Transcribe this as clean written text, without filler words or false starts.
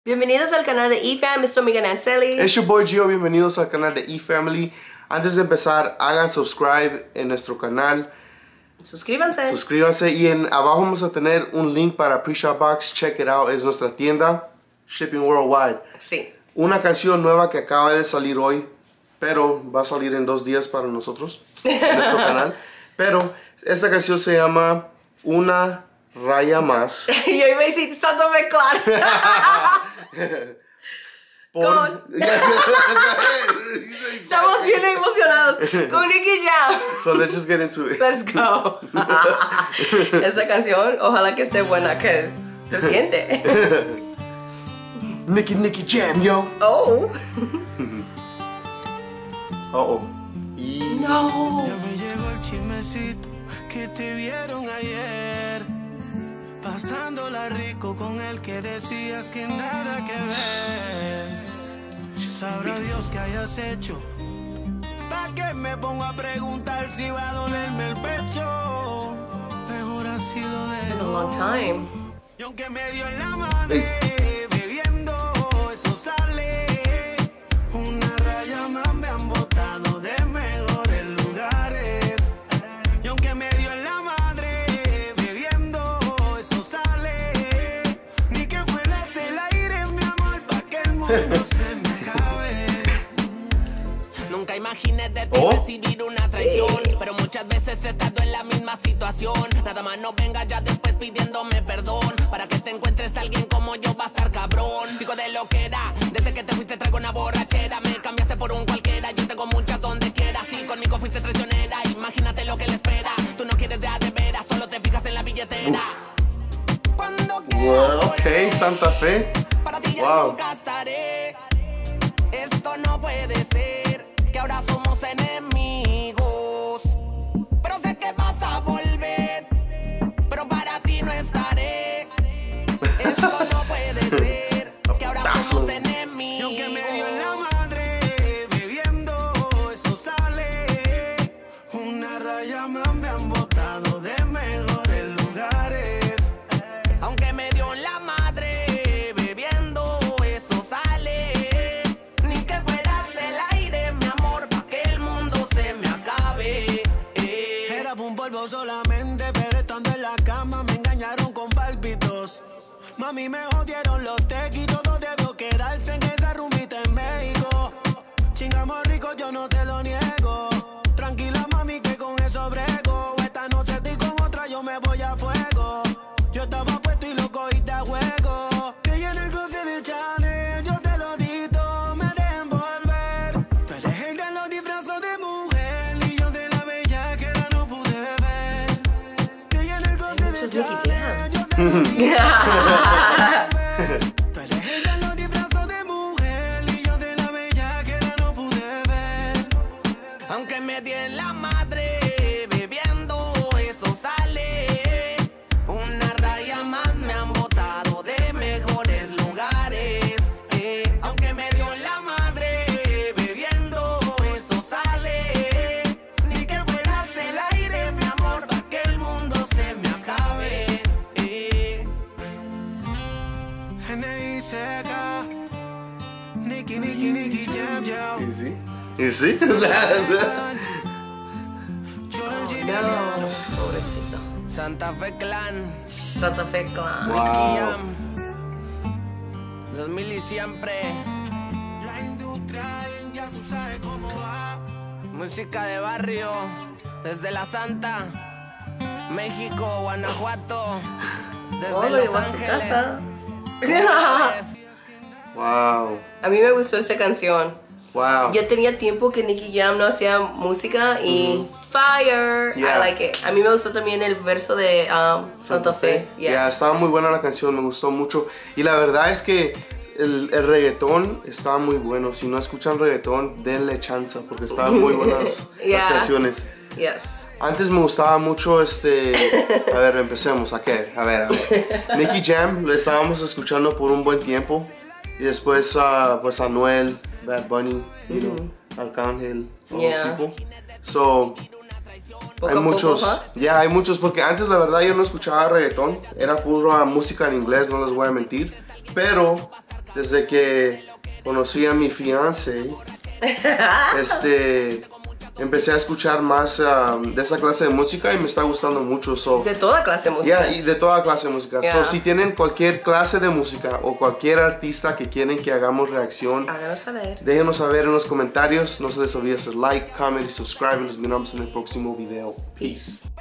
Bienvenidos al canal de eFam, Mr. Miguel Nancelli. Es your boy Gio, bienvenidos al canal de eFamily. Antes de empezar, hagan subscribe en nuestro canal. Suscríbanse. Y abajo vamos a tener un link para Pre-Shop Box. Check it out, es nuestra tienda. Shipping worldwide. Sí. Una canción nueva que acaba de salir hoy, pero va a salir en 2 días para nosotros, en nuestro canal. Pero esta canción se llama Una Raya Más. Y yo iba a decir Santo Fe Clan. Estamos bien emocionados con Nicky Jam. So let's just get into it. Let's go. Esa canción, ojalá que esté buena, que se siente. Nicky Jam, yo. Oh. No. Ya me llegó el chismecito que te vieron ayer, pasándola rico con el que decías que nada que ver. Sabrá Dios que hayas hecho. ¿Pa' qué me pongo a preguntar si va a dolerme el pecho? Mejor así lo dejo. It's been a long time. Y aunque me dio en la madre, bebiendo eso sale. Una raya más me han botado de mejores lugares. Y aunque me dio en la madre, bebiendo eso sale. Ni que fueras el aire, mi amor, pa' que el mundo se me acabe. Nunca imaginé de ti recibir una traición, pero muchas veces he estado en la misma situación. Nada más no venga ya después pidiéndome perdón. Para que te encuentres a alguien como yo va a estar cabrón. Digo de lo que era, desde que te fuiste traigo una borrachera. Me cambiaste por un cualquiera, yo tengo muchas donde quiera. Si conmigo fuiste traicionera, imagínate lo que le espera. Tú no quieres de veras, solo te fijas en la billetera. Cuando Ok, Santa Fe. para ti ya nunca estaré. Esto no puede ser, que ahora somos enemigos. Pero sé que vas a volver, pero para ti no estaré. Esto no puede ser, que ahora somos enemigos. Y aunque me dio en la madre, bebiendo eso sale. Una raya más me han botado de mejores lugares. Aunque me dio en la madre, bebiendo eso sale. Ni que fueras el aire, mi amor, pa' que el mundo se me acabe. Era un polvo solamente, pero estando en la cama me engañaron con pálpitos. Mami, me jodieron los tequis, todo debió quedarse en esa rumbita en México. Chingamos rico, yo no te lo niego. Tranquila, mami, que con eso brego. Esta noche estoy con otra, yo me voy a fuego. Yo estaba puesto y lo cogiste a juego. Que yo en el closet de Chanel, yo te lo dito, me dejen volver. Tú eres el de los disfrazos de mujer y yo de la bella que era no pude ver. Que yo en el closet de Chanel, yo te lo dito. Tú eres el de los disfrazos de mujer y yo de la bella que era no pude ver. Aunque me di en la madre, bebiendo eso sale. Una raya más me han botado de mejores lugares. Aunque me dio en la madre, bebiendo eso sale. Ni que fueras el aire, mi amor, pa' que el mundo se me acabe. N.I.C.K. Nicky Jam. Easy. No, pobrecito. Santa Fe Clan. Santa Fe Clan. Wow. 2000 y siempre. La industria ya tú sabes cómo va. Música de barrio, desde la Santa, México, Guanajuato, desde Lo Los llevó a su Ángeles. casa. Wow. A mí me gustó esa canción. Wow. Yo tenía tiempo que Nicky Jam no hacía música y fire. Yeah. I like it. A mí me gustó también el verso de Santa Fe. Yeah, estaba muy buena la canción, me gustó mucho. Y la verdad es que el reggaetón estaba muy bueno. Si no escuchan reggaetón, denle chance porque estaban muy buenas las canciones. Yes. Antes me gustaba mucho A ver, empecemos. A ver. Nicky Jam lo estábamos escuchando por un buen tiempo. Y después, pues Anuel, Bad Bunny, you know, Arcángel, all those people. So, hay muchos, hay muchos, porque antes la verdad yo no escuchaba reggaetón, era pura música en inglés, no les voy a mentir. Pero desde que conocí a mi fiancé, empecé a escuchar más de esa clase de música y me está gustando mucho. De toda clase de música. Y de toda clase de música. Yeah. So, si tienen cualquier clase de música o cualquier artista que quieren que hagamos reacción, Háganos saber. déjenos saber en los comentarios. No se les olvide hacer like, comment y subscribe. Nos miramos en el próximo video. Peace.